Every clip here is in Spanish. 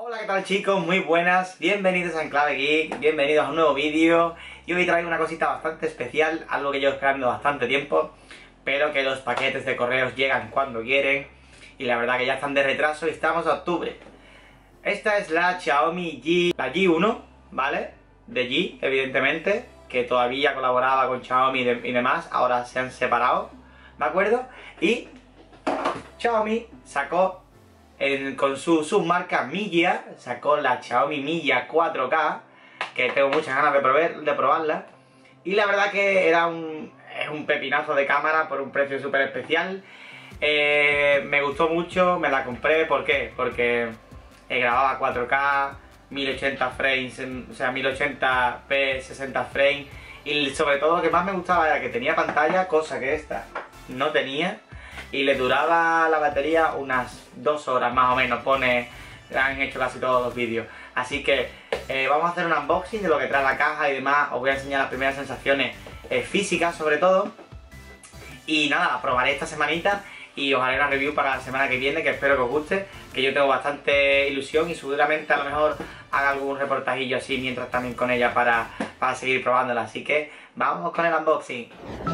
Hola, ¿qué tal chicos? Muy buenas, bienvenidos a Enclave Geek, bienvenidos a un nuevo vídeo. Y hoy traigo una cosita bastante especial, algo que llevo esperando bastante tiempo, pero que los paquetes de correos llegan cuando quieren y la verdad que ya están de retraso y estamos a octubre. Esta es la Xiaomi G, la G1, ¿vale? De G, evidentemente, que todavía colaboraba con Xiaomi y demás, ahora se han separado, ¿de acuerdo? Y Xiaomi sacó con su submarca Milla, sacó la Xiaomi Milla 4K, que tengo muchas ganas de probarla. Y la verdad que es un pepinazo de cámara por un precio súper especial. Me gustó mucho, me la compré, ¿por qué? Porque grababa 4K, 1080 frames, o sea 1080p, 60 frames. Y sobre todo lo que más me gustaba era que tenía pantalla, cosa que esta no tenía. Y le duraba la batería unas 2 horas más o menos, han hecho casi todos los vídeos. Así que vamos a hacer un unboxing de lo que trae la caja y demás. Os voy a enseñar las primeras sensaciones físicas sobre todo. Y nada, la probaré esta semanita y os haré una review para la semana que viene, que espero que os guste, que yo tengo bastante ilusión y seguramente a lo mejor haga algún reportajillo así mientras también con ella para seguir probándola. Así que vamos con el unboxing.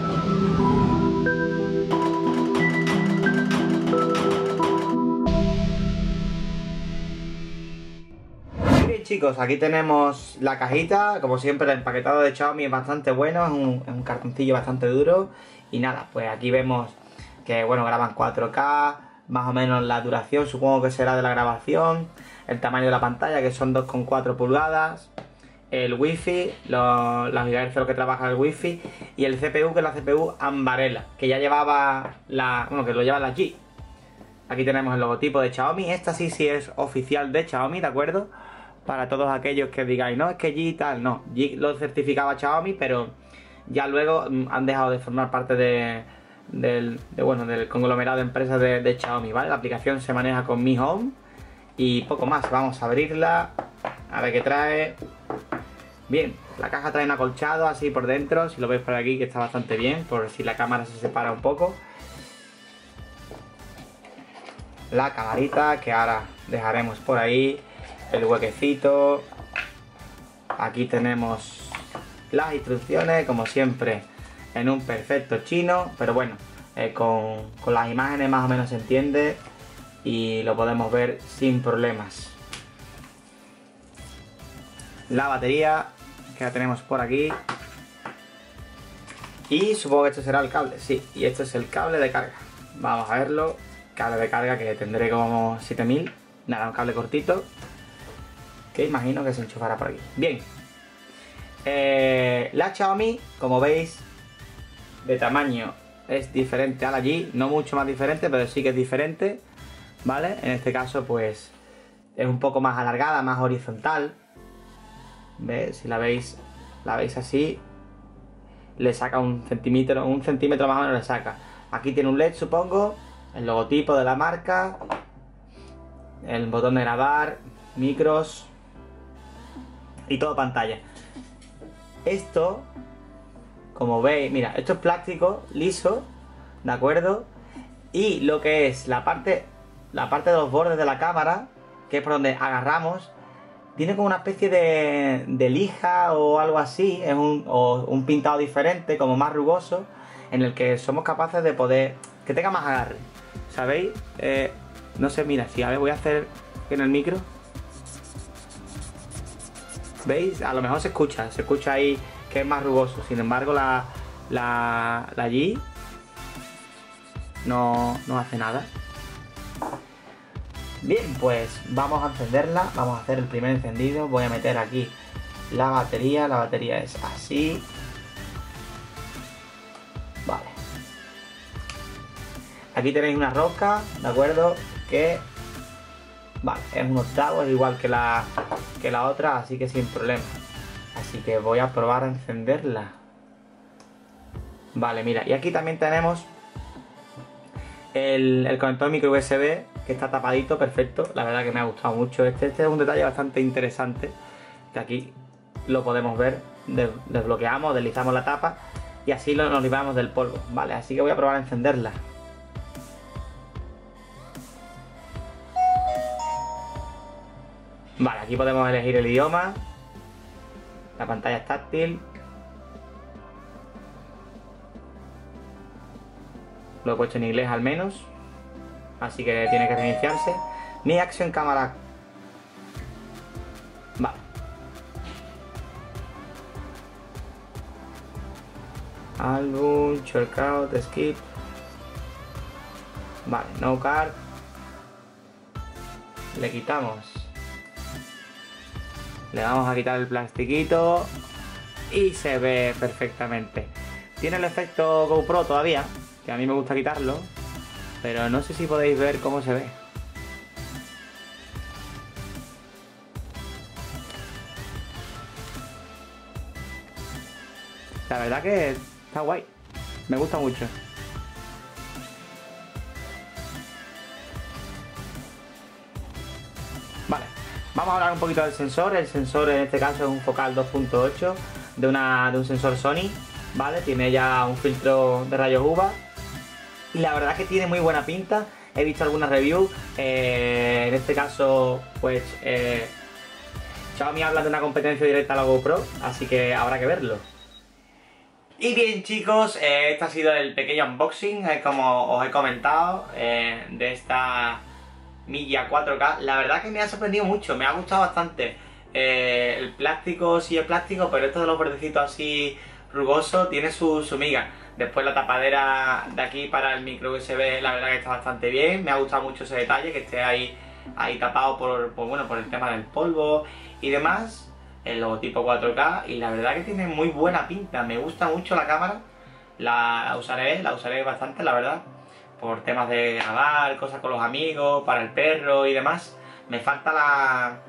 Chicos, aquí tenemos la cajita, como siempre el empaquetado de Xiaomi es bastante bueno, es un cartoncillo bastante duro. Y nada, pues aquí vemos que bueno, graban 4K, más o menos la duración supongo que será de la grabación, el tamaño de la pantalla que son 2,4 pulgadas, el wifi, los gigahercios que trabaja el wifi y el CPU, que es la CPU Ambarella, que ya llevaba que lo lleva la G. Aquí tenemos el logotipo de Xiaomi, esta sí es oficial de Xiaomi, ¿de acuerdo? Para todos aquellos que digáis, no, es que G tal, no, G lo certificaba Xiaomi, pero ya luego han dejado de formar parte del conglomerado de empresas de Xiaomi, ¿vale? La aplicación se maneja con Mi Home y poco más. Vamos a abrirla, a ver qué trae. Bien, la caja trae un acolchado así por dentro, si lo veis por aquí, que está bastante bien, por si la cámara se separa un poco. La camarita, que ahora dejaremos por ahí. El huequecito. Aquí tenemos las instrucciones, como siempre en un perfecto chino, pero bueno, con las imágenes más o menos se entiende y lo podemos ver sin problemas. La batería, que la tenemos por aquí, y supongo que este será el cable, sí, y este es el cable de carga. Vamos a verlo. Cable de carga que tendré como 7000, nada, un cable cortito que imagino que se enchufará por aquí. Bien, la Xiaomi, como veis, de tamaño es diferente a la G, no mucho más diferente, pero sí que es diferente, ¿vale? En este caso pues es un poco más alargada, más horizontal. ¿Ves? Si la veis así, le saca un centímetro más o menos le saca. Aquí tiene un LED, supongo, el logotipo de la marca, el botón de grabar, micros y todo pantalla. Esto, como veis, mira, esto es plástico liso, ¿de acuerdo? Y lo que es la parte de los bordes de la cámara, que es por donde agarramos, tiene como una especie de lija o algo así, es un pintado diferente, como más rugoso, en el que somos capaces de poder que tenga más agarre, ¿sabéis? No sé, mira, si a ver, voy a hacer en el micro. ¿Veis? A lo mejor se escucha ahí que es más rugoso. Sin embargo, la G no hace nada. Bien, pues vamos a encenderla. Vamos a hacer el primer encendido. Voy a meter aquí la batería. La batería es así. Vale. Aquí tenéis una rosca, ¿de acuerdo? Que vale, es un octavo, es igual que la otra, así que sin problema. Así que voy a probar a encenderla. Vale, mira, y aquí también tenemos el conector micro USB, que está tapadito, perfecto. La verdad que me ha gustado mucho. Este es un detalle bastante interesante, que aquí lo podemos ver. Desbloqueamos, deslizamos la tapa y así nos libramos del polvo. Vale, así que voy a probar a encenderla. Vale, aquí podemos elegir el idioma. La pantalla es táctil. Lo he puesto en inglés al menos, así que tiene que reiniciarse. Ni Action Camera. Vale. Álbum, shortcut, skip. Vale, no card. Le quitamos. Le vamos a quitar el plastiquito y se ve perfectamente. Tiene el efecto GoPro todavía, que a mí me gusta quitarlo, pero no sé si podéis ver cómo se ve. La verdad que está guay, me gusta mucho. Vale, vamos a hablar un poquito del sensor. El sensor en este caso es un focal 2.8 de un sensor Sony, ¿vale? Tiene ya un filtro de rayos UVA y la verdad que tiene muy buena pinta. He visto algunas reviews, en este caso pues Xiaomi habla de una competencia directa a la GoPro, así que habrá que verlo. Y bien chicos, este ha sido el pequeño unboxing, como os he comentado, de esta Milla 4K. La verdad que me ha sorprendido mucho, me ha gustado bastante. El plástico sí es plástico, pero esto de los bordecitos así rugosos tiene su miga. Después la tapadera de aquí para el micro USB, la verdad que está bastante bien. Me ha gustado mucho ese detalle, que esté ahí tapado por el tema del polvo y demás. El logotipo 4K y la verdad que tiene muy buena pinta. Me gusta mucho la cámara, la usaré bastante, la verdad, por temas de grabar, cosas con los amigos, para el perro y demás. Me falta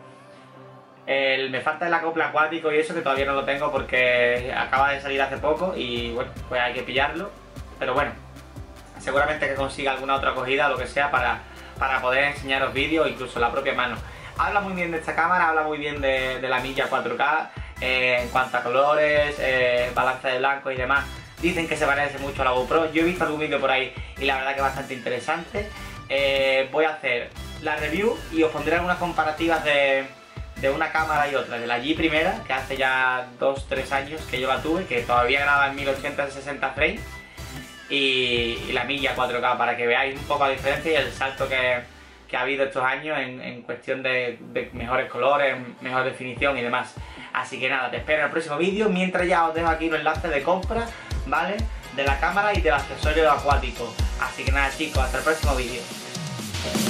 el acople acuático y eso, que todavía no lo tengo porque acaba de salir hace poco y bueno, pues hay que pillarlo. Pero bueno, seguramente que consiga alguna otra cogida o lo que sea para poder enseñaros vídeos, incluso la propia mano. Habla muy bien de esta cámara, habla muy bien de la Milla 4K, en cuanto a colores, balance de blanco y demás. Dicen que se parece mucho a la GoPro. Yo he visto algún vídeo por ahí y la verdad que es bastante interesante. Voy a hacer la review y os pondré algunas comparativas de una cámara y otra. De la G primera, que hace ya 2-3 años que yo la tuve, que todavía graba en 1080 60 frames. Y la Milla 4K, para que veáis un poco la diferencia y el salto que ha habido estos años en cuestión de mejores colores, mejor definición y demás. Así que nada, te espero en el próximo vídeo, mientras ya os dejo aquí los enlaces de compra, ¿vale? De la cámara y del accesorio acuático. Así que nada chicos, hasta el próximo vídeo.